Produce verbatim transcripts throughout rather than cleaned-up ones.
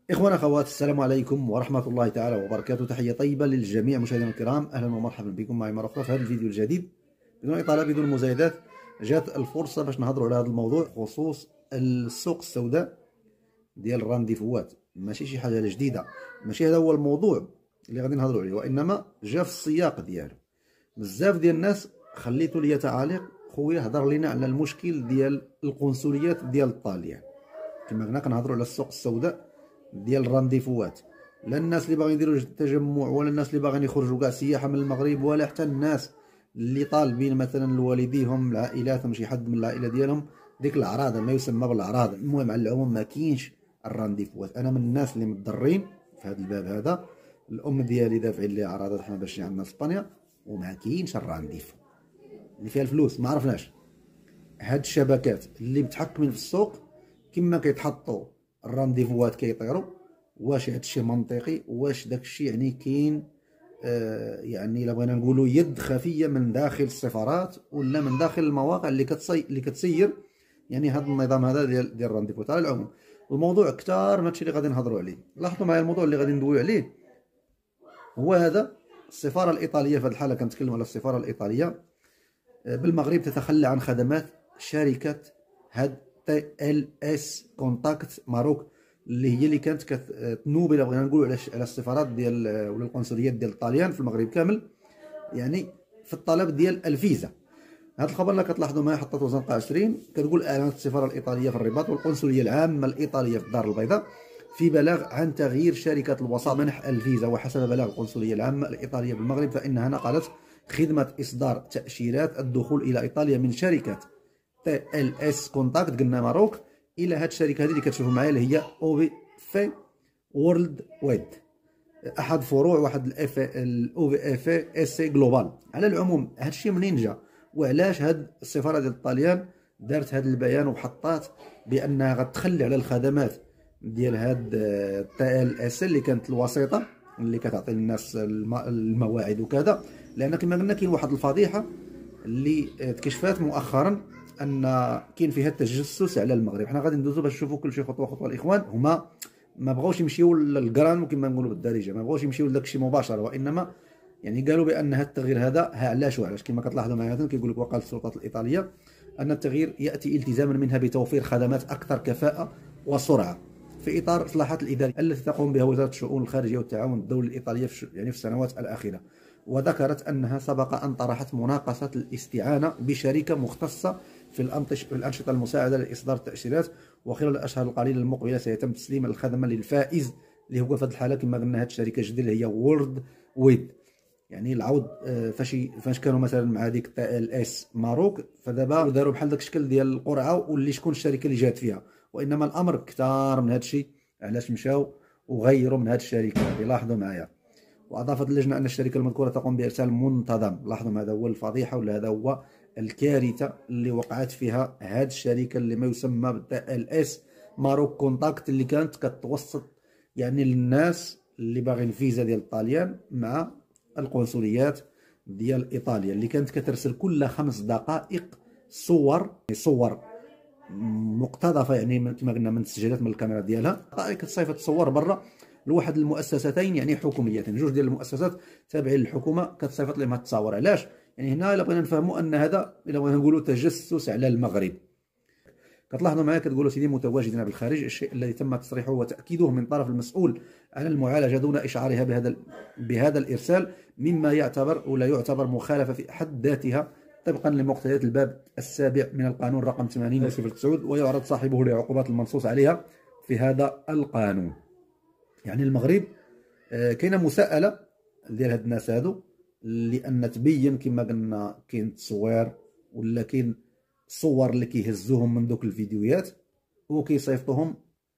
إخوان أخوات، السلام عليكم ورحمة الله تعالى وبركاته. تحية طيبة للجميع مشاهدينا الكرام، أهلا ومرحبا بكم معي مرة أخرى في هذا الفيديو الجديد. بدون إطالة بدون مزايدات، جات الفرصة باش نهضروا على هذا الموضوع خصوص السوق السوداء ديال الرانديفوات. ماشي شي حاجة جديدة، ماشي هذا هو الموضوع اللي غادي نهضروا عليه، وإنما جا في السياق ديالو. بزاف ديال الناس خليتو ليا تعاليق، خويا هضر لينا على المشكل ديال القنصليات ديال الطاليان. كما قلنا كنهضروا على السوق السوداء ديال الرانديفوات، لا الناس اللي باغيين يديروا تجمع، ولا الناس اللي باغيين يخرجوا كاع سياحه من المغرب، ولا حتى الناس اللي طالبين مثلا لوالديهم لعائلاتهم شي حد من العائله ديالهم ديك الاعراض، ما يسمى بالاعراض. المهم على العموم ما كاينش الرانديفوات. انا من الناس اللي متضرين في هذا الباب هذا. الام ديالي دافعين لي اعراضات حنا باش عندنا في اسبانيا، وما كاينش الرانديفو اللي فيها الفلوس. ما عرفناش هاد الشبكات اللي متحكمين في السوق كما كيتحطوا الرانديفوات كيطيروا. واش هادشي منطقي؟ واش داكشي يعني كاين آه يعني الا بغينا نقولوا يد خفيه من داخل السفارات ولا من داخل المواقع اللي كتصي اللي كتسير يعني هذا النظام هذا ديال ديال الرانديفوات. على العموم الموضوع كثار من هادشي اللي غادي نهضروا عليه. لاحظوا معايا الموضوع اللي غادي ندويو عليه هو هذا. السفاره الايطاليه في هذه الحاله كنتكلم على السفاره الايطاليه بالمغرب تتخلى عن خدمات شركه هاد تي ال اس كونتاكت ماروك، اللي هي اللي كانت كتنوب الا بغينا نقولوا على على السفارات ديال ولا القنصليات ديال الطاليان في المغرب كامل، يعني في الطلب ديال الفيزا. هذا الخبر اللي كتلاحظوا معايا حطته زنقه عشرين، كتقول اعلنت السفاره الايطاليه في الرباط والقنصليه العامه الايطاليه في الدار البيضاء في بلاغ عن تغيير شركه الوساط منح الفيزا. وحسب بلاغ القنصليه العامه الايطاليه بالمغرب فانها نقلت خدمه اصدار تاشيرات الدخول الى ايطاليا من شركه تي ال اس كونتاكت قلنا ماروك الى هاد الشركه هذه اللي كتشوفوا معايا اللي هي او في في وورلد ويد، احد فروع واحد الاف الاو في اف اس جلوبال. على العموم هاد الشيء منين جا وعلاش هاد السفاره ديال الطاليان دارت هاد البيان وحطات بانها غتخلي على الخدمات ديال هاد تي ال اس اللي كانت الوسيطه اللي كتعطي للناس المواعيد وكذا. لان كما قلنا كاين واحد الفضيحه اللي تكشفات مؤخرا ان كاين فيها التجسس على المغرب. حنا غادي ندوزو باش نشوفوا كل شيء خطوه خطوه. الاخوان هما ما بغاوش يمشيو للقران كما نقولوا بالدارجه، ما بغاوش يمشيو لداك الشيء مباشره، وانما يعني قالوا بان هذا التغيير هذا ها علاش وعلاش. كما كتلاحظوا معايا مثلا كيقول لك وقالت السلطات الايطاليه ان التغيير ياتي التزاما منها بتوفير خدمات اكثر كفاءه وسرعه في اطار الاصلاحات الاداريه التي تقوم بها وزاره الشؤون الخارجيه والتعاون الدولي الايطاليه في يعني في السنوات الاخيره. وذكرت انها سبق ان طرحت مناقصه الاستعانه بشركه مختصه في الانشطه المساعده لاصدار التاشيرات، وخلال الاشهر القليله المقبله سيتم تسليم الخدمه للفائز اللي هو في هذه الحاله كما قلنا هذه الشركه الجديده اللي هي وورلد ويد. يعني العوض فاش فاش كانوا مثلا مع ديك تي ال اس ماروك، فدابا داروا بحال داك الشكل ديال القرعه واللي شكون الشركه اللي جات فيها. وانما الامر كثار من هذا الشيء علاش مشاو وغيروا من هذه الشركه هذه. لاحظوا معايا. واضافت اللجنه ان الشركه المذكوره تقوم بارسال منتظم. لاحظوا هذا هو الفضيحه ولا هذا هو الكارثه اللي وقعت فيها هذه الشركه اللي ما يسمى بالتي ال اس ماروك كونتاكت، اللي كانت كتوسط يعني للناس اللي باغيين فيزا ديال الطاليان مع القنصليات ديال ايطاليا، اللي كانت كترسل كل خمس دقائق صور صور مقتضفه يعني كما قلنا من تسجيلات من الكاميرا ديالها، دقائق كتصيفط تصور برا لواحد المؤسستين يعني حكوميتين، جوج ديال المؤسسات تابعين للحكومه كتصيفط لهم هاد التصاور. علاش؟ يعني هنا الا بغينا نفهموا ان هذا الا بغينا نقولوا تجسس على المغرب. كتلاحظوا معايا كتقولوا سيدي متواجدين بالخارج، الشيء الذي تم تصريحه وتاكيده من طرف المسؤول عن المعالجه دون اشعارها بهذا بهذا الارسال، مما يعتبر ولا يعتبر مخالفه في حد ذاتها طبقا لمقتضيات الباب السابع من القانون رقم ثمانين صفر تسعة، ويعرض صاحبه لعقوبات المنصوص عليها في هذا القانون. يعني المغرب آه كاينه مساءله ديال هاد الناس هادو لان تبين كما قلنا كاين تصوير ولا كاين صور اللي كيهزوهم من دوك الفيديوهات وكيصيفطوهم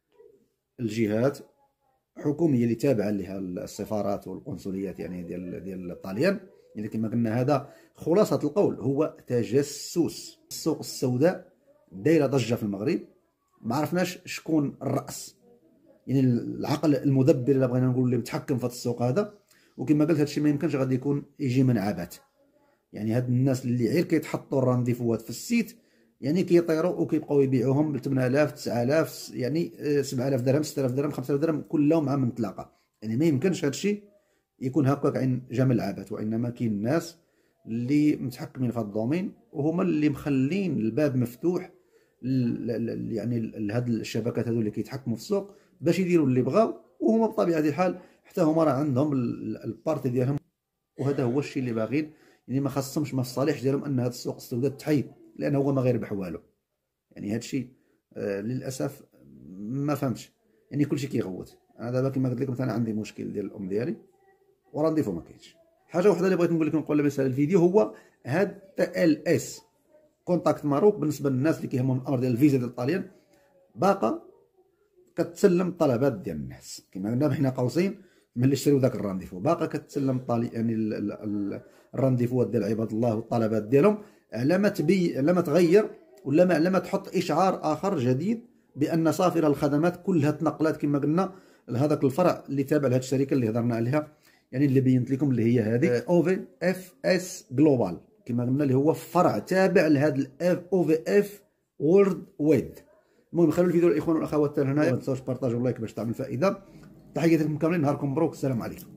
الجهات حكوميه اللي تابعه لها السفارات والقنصليات يعني ديال ديال الطاليان. يعني كما قلنا هذا خلاصه القول هو تجسس. السوق السوداء دايره ضجه في المغرب، ما عرفناش شكون الراس يعني العقل المدبر اللي بغينا نقول اللي متحكم في السوق هذا. وكما قلت هادشي ما يمكنش غادي يكون يجي من عبث. يعني هاد الناس اللي غير كيتحطوا الرانديفوات في السيت يعني كيطيروا وكيبقاو يبيعوهم ب ثمانية آلاف تسعة آلاف يعني سبعة آلاف درهم ستة آلاف درهم خمسة آلاف درهم كلهم عام انطلاقه. يعني ما يمكنش هذا الشيء يكون هكاك عند جميع العباد، وانما كاين الناس اللي متحكمين في هذا الدومين وهما اللي مخلين الباب مفتوح يعني لهاد الشبكات هذو اللي كيتحكموا في السوق باش يديروا اللي بغاو، وهما بطبيعه الحال حتى هما راه عندهم البارتي ديالهم، وهذا هو الشيء اللي باغيين. يعني ما خاصهمش ما في الصالح ديالهم ان هذا السوق السوداء تحيد، لانه هو ما غيربح والو. يعني هذا الشيء آه للاسف ما فهمتش، يعني كلشي كيغوت. انا دابا كما قلت لكم انا عندي مشكل ديال الام ديالي وراه نضيفو ما كاينش. حاجه وحده اللي بغيت نقول لكم قبل ما نسال الفيديو هو هاد تي ال اس كونتاكت ماروك بالنسبه للناس اللي كيهمهم الامر ديال الفيزا ديال الطاليان، باقا كتسلم الطلبات ديال الناس كما قلنا بحنا قوسين ملي شريو داك الرانديفو، باقا كتسلم الطالي يعني الرانديفوات ديال عباد الله والطلبات ديالهم، على ما تبي على ما تغير ولا ما على ما تحط اشعار اخر جديد بان صافره الخدمات كلها تنقلات كما قلنا لهذاك الفرع اللي تابع لهذه الشركه اللي هضرنا عليها، يعني اللي بينت لكم اللي هي هذه او في اف اس جلوبال كما قلنا، اللي هو فرع تابع لهذا او في اف وورلد ويد. المهم خلوا الفيديو للاخوان والاخوات حتى هنا، ما تنساوش بارطاجيو لايك باش تعمل فائده. تحياتي لكم كاملين، نهاركم مبروك، السلام عليكم.